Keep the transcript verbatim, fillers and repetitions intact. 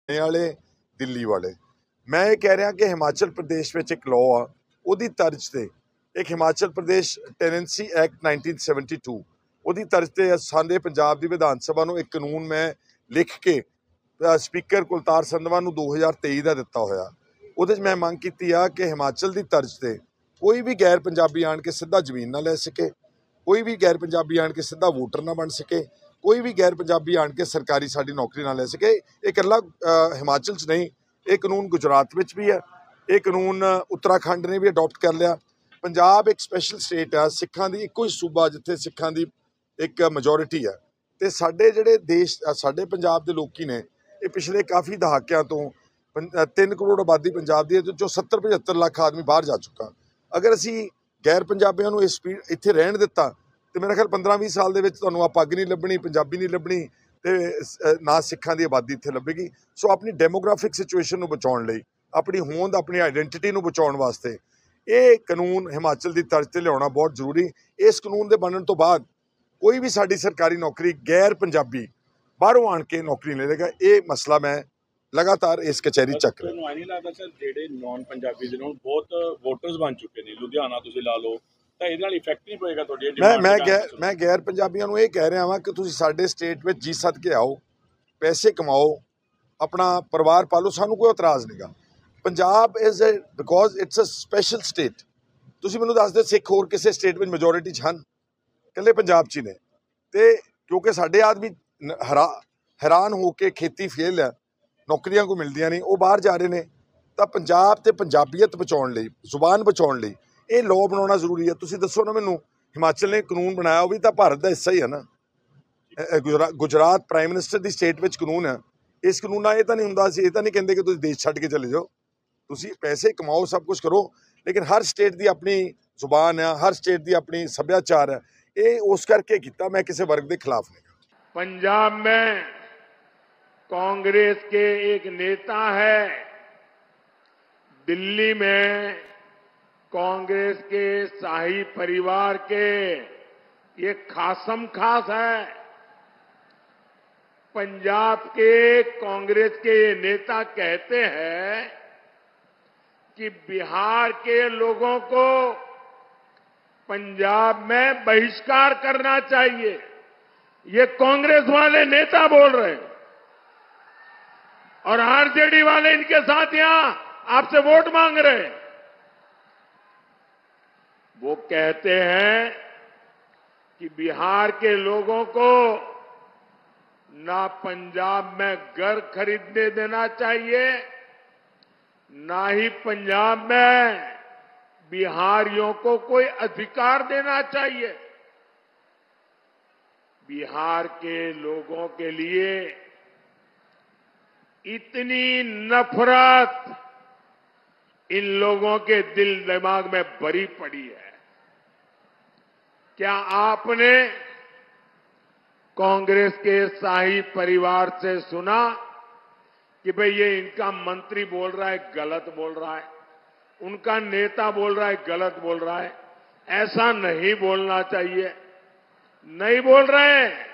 वाले दिल्ली वाले। मैं ये कह रहा कि हिमाचल प्रदेश में एक लॉ आ ਉਹਦੀ ਤਰਜ਼ ਤੇ एक Himachal Pradesh tenancy act nineteen seventy two ਉਹਦੀ ਤਰਜ਼ ਤੇ ਸਾਡੇ ਪੰਜਾਬ ਦੀ ਵਿਧਾਨ ਸਭਾ ਨੂੰ ਇੱਕ ਕਾਨੂੰਨ ਮੈਂ ਲਿਖ ਕੇ ਸਪੀਕਰ ਕੁਲਤਾਰ ਸੰਧਵਾ ਨੂੰ ਦੋ ਹਜ਼ਾਰ ਤੇਈ ਦਾ ਦਿੱਤਾ ਹੋਇਆ। ਉਹਦੇ 'ਚ ਮੈਂ ਮੰਗ ਕੀਤੀ ਆ ਕਿ ਹਿਮਾਚਲ ਦੀ ਤਰਜ਼ ਤੇ ਕੋਈ ਵੀ ਗੈਰ ਪੰਜਾਬੀ ਆਣ ਕੇ ਸਿੱਧਾ ਜ਼ਮੀਨ ਨਾ ਲੈ ਸਕੇ, ਕੋਈ ਵੀ ਗੈਰ ਪੰਜਾਬੀ ਆਣ ਕੇ ਸਿੱਧਾ ਵੋਟਰ ਨਾ ਬਣ ਸਕੇ, ਕੋਈ ਵੀ गैर पंजाबी आन के सरकारी साड़ी नौकरी ना ले सके। ये इकल्ला हिमाचल च नहीं, ये कानून गुजरात में भी है, ये कानून उत्तराखंड ने भी अडॉप्ट कर लिया। पंजाब एक स्पैशल स्टेट है, सिखां दी इक्को ही सूबा जिथे सिखां दी एक मैजोरिटी है। तो साडे जिहड़े देश साडे पंजाब दे लोकी ने ये पिछले काफ़ी दहाकियां तो तीन करोड़ आबादी पंजाब दी जो सत्तर पचहत्तर लाख आदमी बाहर जा चुका। अगर असी गैर पंजाबियों को इस स्पीड इत्थे रहन दिता तो मेरा ख्याल पंद्रह भी साल के तुहानूं आ पग नहीं लभनी, पंजाबी नहीं लभनी, तो ना सिखां की आबादी इत्थे लभेगी। सो अपनी डेमोग्राफिक सिचुएशन नूं बचाउण लई, अपनी होंद अपनी आइडेंटिटी नूं बचाउण वास्ते ये कानून हिमाचल की तर्ज ते लियाउणा बहुत जरूरी। इस कानून के बनने तो बाद कोई भी साडी सरकारी नौकरी गैर पंजाबी बाहरों आण के नौकरी नहीं लेगा। ये मसला मैं लगातार इस कचहरी चक रहा। नहीं लगता सर जेडे नॉन पंजाबी दे बहुत वोटर्स बन चुके हैं, लुधियाना तुसीं ला लो, इफेक्ट नहीं पएगा तुहाडी। मैं मैं गैर मैं गैर पंजाबियों को यह कह रहा वा कि तुसीं साडे स्टेट में जी सद के आओ, पैसे कमाओ, अपना परिवार पालो, सानू कोई इतराज़ नहीं। Punjab is a because it's a special state. तुसीं मैनूं दस दो सिख होर किसी स्टेट में मैजोरिटी हन, कल्ले पंजाब च ने। तो क्योंकि साडे आदमी हरा हैरान हो के खेती फेल है, नौकरियां को मिलदियां नहीं, वो बाहर जा रहे हैं। तो पंजाब ते पंजाबीयत बचाउण लई, जुबान बचाउण लई ये लॉ बनाना जरूरी है। तुसीं दसो ना मैनूं, हिमाचल ने कानून बनाया वो भी तो भारत का हिस्सा ही है ना। गुजरात गुजरात प्राइम मिनिस्टर की स्टेट में कानून है। इस कानून नाल ये तो नहीं हुंदा, असीं ये तो नहीं कहते कि तुसीं देश छड्ड के चले जाओ। तुसीं पैसे कमाओ, सब कुछ करो, लेकिन हर स्टेट की अपनी जुबान है, हर स्टेट की अपनी सभ्याचार है। ये उस करके किया, मैं किसी वर्ग के खिलाफ नहीं। पंजाब में कांग्रेस के एक नेता है, दिल्ली में कांग्रेस के शाही परिवार के ये खासम खास है। पंजाब के कांग्रेस के ये नेता कहते हैं कि बिहार के लोगों को पंजाब में बहिष्कार करना चाहिए। ये कांग्रेस वाले नेता बोल रहे हैं और आरजेडी वाले इनके साथ यहां आपसे वोट मांग रहे हैं। वो कहते हैं कि बिहार के लोगों को ना पंजाब में घर खरीदने देना चाहिए, ना ही पंजाब में बिहारियों को कोई अधिकार देना चाहिए। बिहार के लोगों के लिए इतनी नफरत इन लोगों के दिल दिमाग में भरी पड़ी है। क्या आपने कांग्रेस के शाही परिवार से सुना कि भाई ये इनका मंत्री बोल रहा है गलत बोल रहा है, उनका नेता बोल रहा है गलत बोल रहा है? ऐसा नहीं बोलना चाहिए। नहीं बोल रहे हैं।